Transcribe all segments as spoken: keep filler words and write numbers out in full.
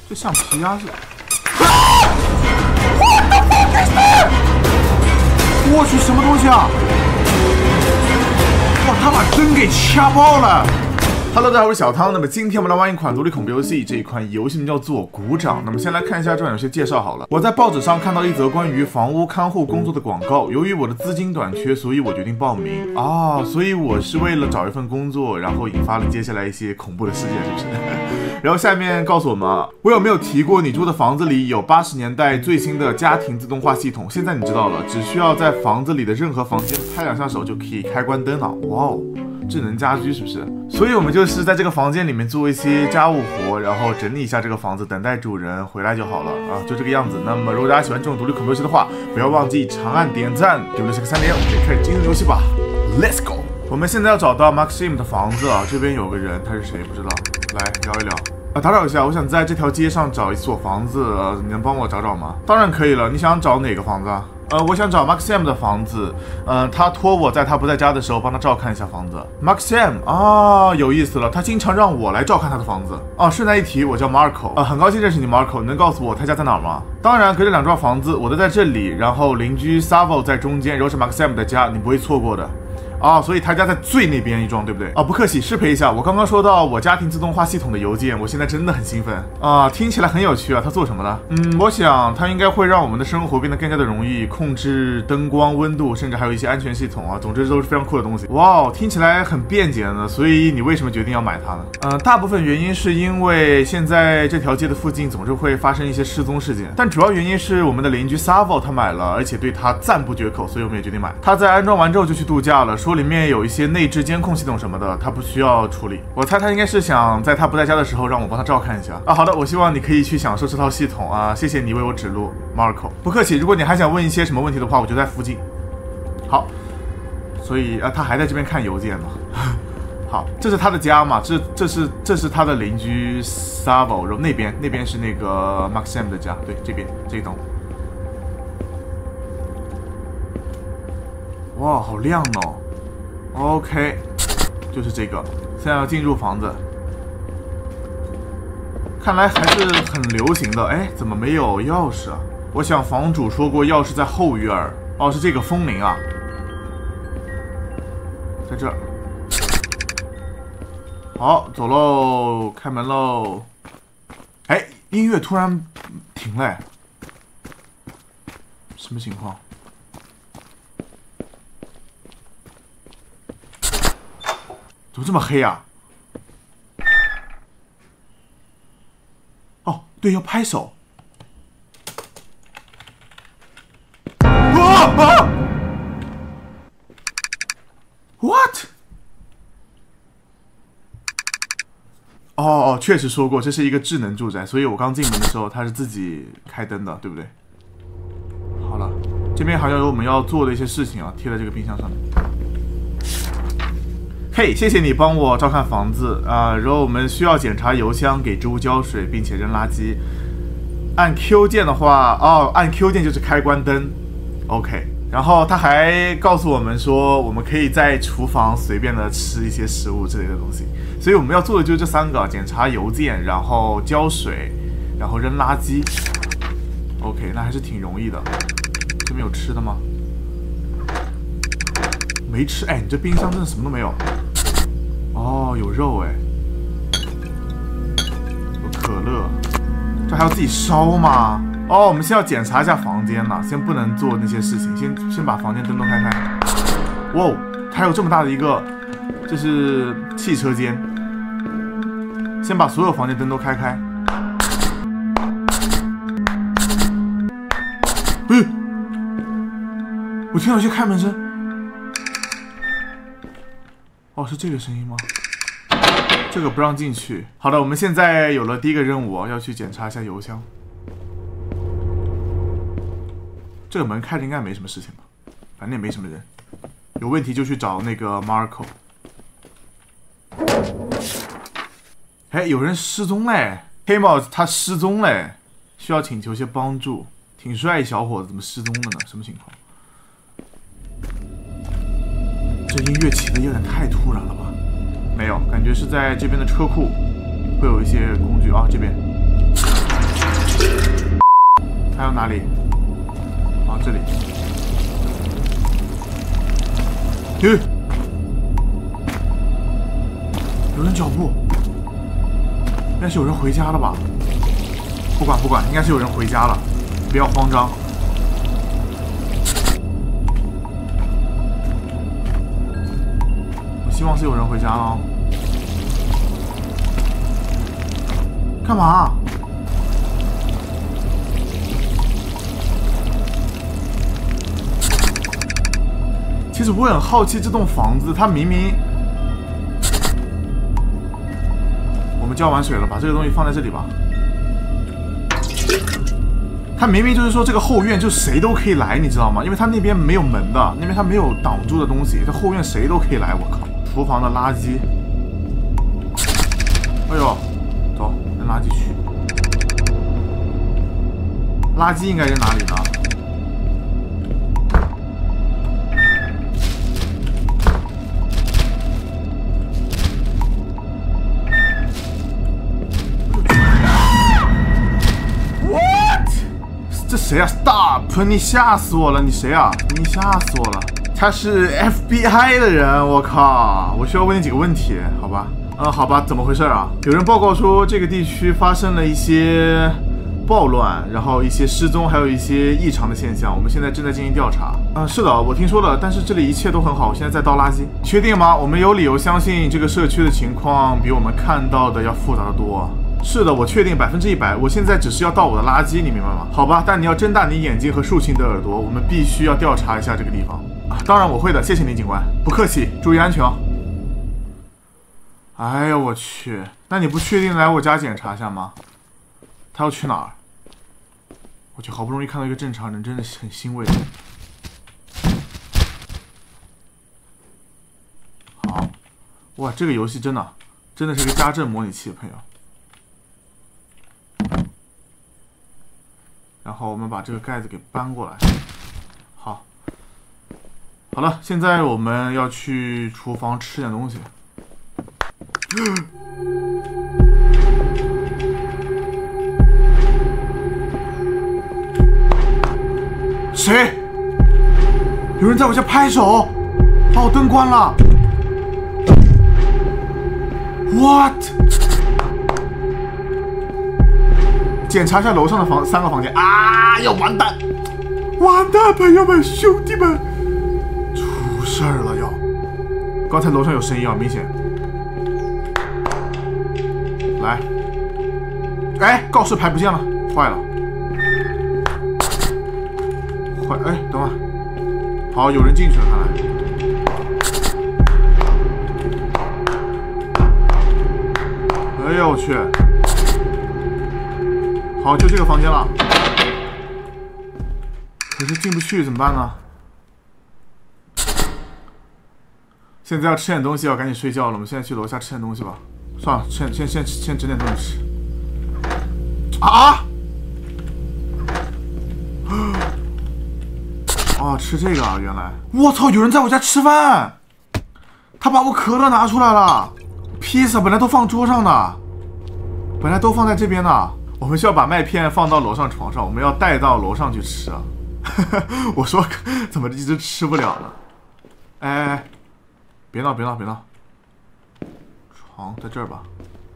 这橡皮鸭是。啊！我去，什么东西啊！哇，他把针给掐爆了。Hello， 大家好，我是小汤。那么今天我们来玩一款独立恐怖游戏，这一款游戏名叫做《鼓掌》。那么先来看一下这款游戏介绍好了。我在报纸上看到一则关于房屋看护工作的广告，由于我的资金短缺，所以我决定报名啊。所以我是为了找一份工作，然后引发了接下来一些恐怖的事件，是不是？然后下面告诉我们啊，我有没有提过你住的房子里有八十年代最新的家庭自动化系统？现在你知道了，只需要在房子里的任何房间拍两下手就可以开关灯了。哇哦！智能家居是不是？所以我们就是在这个房间里面做一些家务活，然后整理一下这个房子，等待主人回来就好了啊，就这个样子。那么如果大家喜欢这种独立恐怖游戏的话，不要忘记长按点赞，给我留下个三连，可以开始进入游戏吧。Let's go！ 我们现在要找到 Maxim 的房子啊，这边有个人，他是谁不知道，来聊一聊。啊，打扰一下，我想在这条街上找一所房子，呃、你能帮我找找吗？当然可以了，你想找哪个房子啊？呃，我想找 Maxim 的房子，呃，他托我在他不在家的时候帮他照看一下房子。Maxim 啊，有意思了，他经常让我来照看他的房子。哦，顺带一提，我叫 Marco， 啊，很高兴认识你 Marco， 能告诉我他家在哪儿吗？当然，隔着两幢房子，我都在这里，然后邻居 Savo 在中间，如果是 Maxim 的家，你不会错过的。啊，所以他家在最那边一幢，对不对？啊，不客气，适配一下。我刚刚收到我家庭自动化系统的邮件，我现在真的很兴奋啊，听起来很有趣啊。他做什么的？嗯，我想他应该会让我们的生活变得更加的容易，控制灯光、温度，甚至还有一些安全系统啊。总之都是非常酷的东西。哇哦，听起来很便捷呢。所以你为什么决定要买它呢？呃，大部分原因是因为现在这条街的附近总是会发生一些失踪事件，但主要原因是我们的邻居 Savo 他买了，而且对他赞不绝口，所以我们也决定买。他在安装完之后就去度假了。说里面有一些内置监控系统什么的，他不需要处理。我猜他应该是想在他不在家的时候让我帮他照看一下啊。好的，我希望你可以去享受这套系统啊，谢谢你为我指路 ，Marco。不客气，如果你还想问一些什么问题的话，我就在附近。好，所以啊，他还在这边看邮件呢。好，这是他的家嘛？这这是这是他的邻居 Savo， 然后那边那边是那个 Maxim 的家，对，这边这一栋。哇，好亮哦 ！OK， 就是这个。现在要进入房子，看来还是很流行的。哎，怎么没有钥匙啊？我想房主说过钥匙在后院儿。哦，是这个风铃啊，在这儿。好，走喽，开门喽。哎，音乐突然停了，什么情况？怎么这么黑啊？哦，对，要拍手。啊啊 ！What？ 哦哦，确实说过这是一个智能住宅，所以我刚进门的时候它是自己开灯的，对不对？好了，这边好像有我们要做的一些事情啊，贴在这个冰箱上面。嘿， hey, 谢谢你帮我照看房子啊、呃！然后我们需要检查油箱，给植物浇水，并且扔垃圾。按 Q 键的话，哦，按 Q 键就是开关灯。OK， 然后他还告诉我们说，我们可以在厨房随便的吃一些食物之类的东西。所以我们要做的就是这三个：检查邮件，然后浇水，然后扔垃圾。OK， 那还是挺容易的。这边有吃的吗？没吃。哎，你这冰箱真的什么都没有。哦，有肉哎，有可乐，这还要自己烧吗？哦，我们先要检查一下房间呢，先不能做那些事情，先先把房间灯都开开。哇哦，还有这么大的一个，这是汽车间，先把所有房间灯都开开。嗯，我听到一些开门声。哦，是这个声音吗？这个不让进去。好的，我们现在有了第一个任务，要去检查一下油箱。这个门开着应该没什么事情吧，反正也没什么人。有问题就去找那个 Marco。哎，有人失踪嘞！黑帽子他失踪嘞，需要请求些帮助。挺帅一小伙子，怎么失踪了呢？什么情况？这音乐起的有点太突然了吧？没有，感觉是在这边的车库会有一些工具啊。这边还有哪里？啊，这里。咦，有人脚步，应该是有人回家了吧？不管不管，应该是有人回家了，不要慌张。我希望是有人回家了。干嘛？其实我很好奇，这栋房子它明明……我们浇完水了，把这个东西放在这里吧。它明明就是说这个后院就谁都可以来，你知道吗？因为它那边没有门的，那边它没有挡住的东西，这后院谁都可以来。我靠，厨房的垃圾。哎呦，走，扔垃圾区。垃圾应该扔哪里呢？这谁啊 ？Stop！ 你吓死我了！你谁啊？你吓死我了！他是 F B I 的人，我靠！我需要问你几个问题，好吧？嗯，好吧，怎么回事啊？有人报告说这个地区发生了一些暴乱，然后一些失踪，还有一些异常的现象。我们现在正在进行调查。嗯，是的，我听说了，但是这里一切都很好。我现在在倒垃圾。确定吗？我们有理由相信这个社区的情况比我们看到的要复杂的多。是的，我确定百分之一百。我现在只是要倒我的垃圾，你明白吗？好吧，但你要睁大你眼睛和竖起你的耳朵，我们必须要调查一下这个地方。啊，当然我会的，谢谢你，警官。不客气，注意安全哦。哎呀，我去，那你不确定来我家检查一下吗？他要去哪儿？我去，好不容易看到一个正常人，真的是很欣慰。好，哇，这个游戏真的真的是个家政模拟器，朋友。然后我们把这个盖子给搬过来。好，好了，现在我们要去厨房吃点东西。谁？有人在我家拍手，把我灯关了。What？ 检查一下楼上的房三个房间啊！要完蛋，完蛋，朋友们，兄弟们，出事儿了要！刚才楼上有声音啊，明显。来，哎，告示牌不见了，坏了，坏！哎，等会儿，好，有人进去了，看来。哎呀，我去！好，就这个房间了。可是进不去怎么办呢？现在要吃点东西，要赶紧睡觉了。我们现在去楼下吃点东西吧。算了，先先先先整点东西吃。啊！哦，吃这个啊！原来，我操，有人在我家吃饭，他把我可乐拿出来了。披萨本来都放桌上的，本来都放在这边的。我们需要把麦片放到楼上床上，我们要带到楼上去吃啊！我说怎么一直吃不了了？哎哎哎，别闹别闹别闹！床在这儿吧？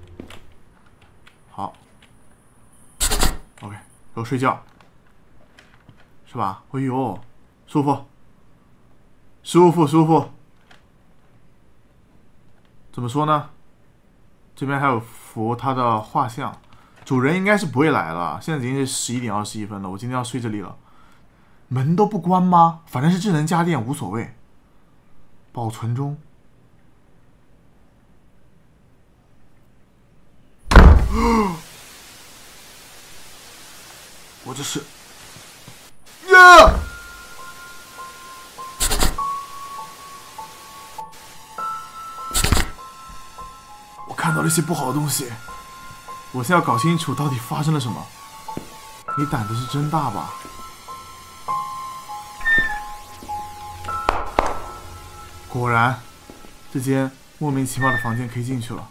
好 ，OK， 给我睡觉，是吧？哎呦，舒服，舒服舒服。怎么说呢？这边还有幅他的画像。主人应该是不会来了，现在已经是十一点二十一分了，我今天要睡这里了。门都不关吗？反正是智能家电，无所谓。保存中。我这是，呀！我看到了一些不好的东西。我现在要搞清楚到底发生了什么。你胆子是真大吧？果然，这间莫名其妙的房间可以进去了。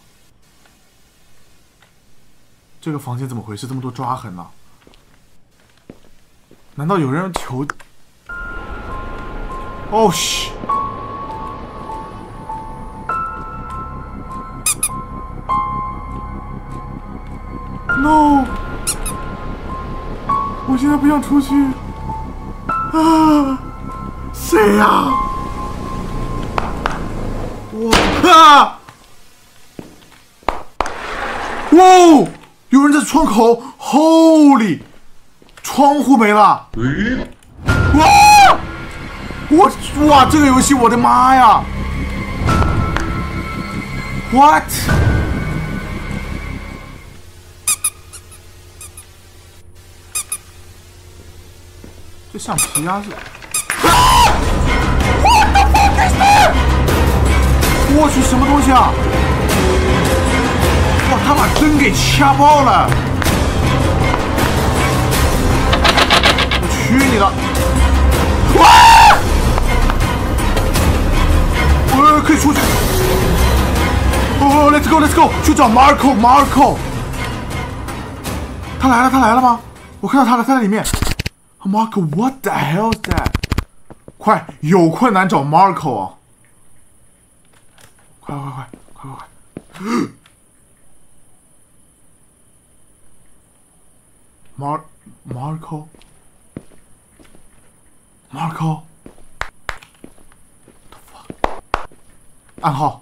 这个房间怎么回事？这么多抓痕呢？ 难道有人求？哦嘘！ No！ 我现在不想出去啊！谁呀、啊？我啊！哇！有人在窗口 ，Holy！ 窗户没了！哇！我哇！这个游戏，我的妈呀 ！What？ 这橡皮鸭是？啊！我去，什么东西啊！哇，他把灯给掐爆了！我去你的！哇！我可以出去！哦 ，Let's go，Let's go， 去找 Marco，Marco。他来了，他来了吗？我看到他了，他在里面。 Marco，what the hell is that？ 快，有困难找 Marco 啊！快快快快快快！ Mar Marco Marco， the fuck？ 暗号。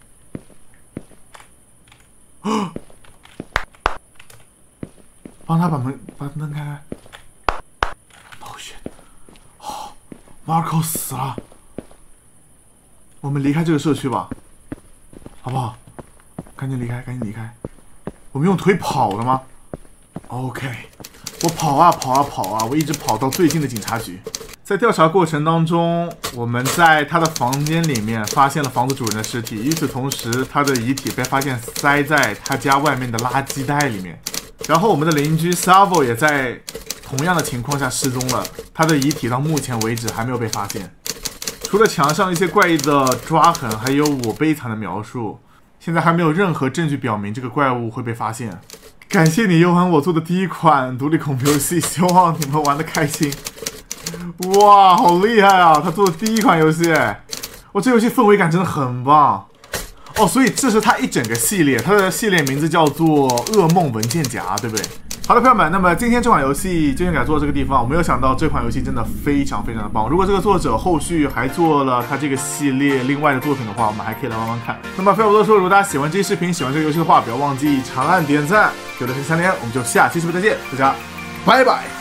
帮他把门把灯开开。 Marco 死了，我们离开这个社区吧，好不好？赶紧离开，赶紧离开。我们用腿跑的吗 ？OK， 我跑啊跑啊跑啊，我一直跑到最近的警察局。在调查过程当中，我们在他的房间里面发现了房子主人的尸体，与此同时，他的遗体被发现塞在他家外面的垃圾袋里面。然后我们的邻居 Savo 也在 同样的情况下失踪了，他的遗体到目前为止还没有被发现。除了墙上一些怪异的抓痕，还有我悲惨的描述，现在还没有任何证据表明这个怪物会被发现。感谢你，优涵，我做的第一款独立恐怖游戏，希望你们玩得开心。哇，好厉害啊！他做的第一款游戏，我这游戏氛围感真的很棒。哦，所以这是他一整个系列，它的系列名字叫做《噩梦文件夹》，对不对？ 好的，朋友们，那么今天这款游戏就应该做到这个地方。我没有想到这款游戏真的非常非常的棒。如果这个作者后续还做了他这个系列另外的作品的话，我们还可以来玩玩看。那么废话不多说，如果大家喜欢这期视频，喜欢这个游戏的话，不要忘记长按点赞。有的是三连，我们就下期视频再见，大家拜拜。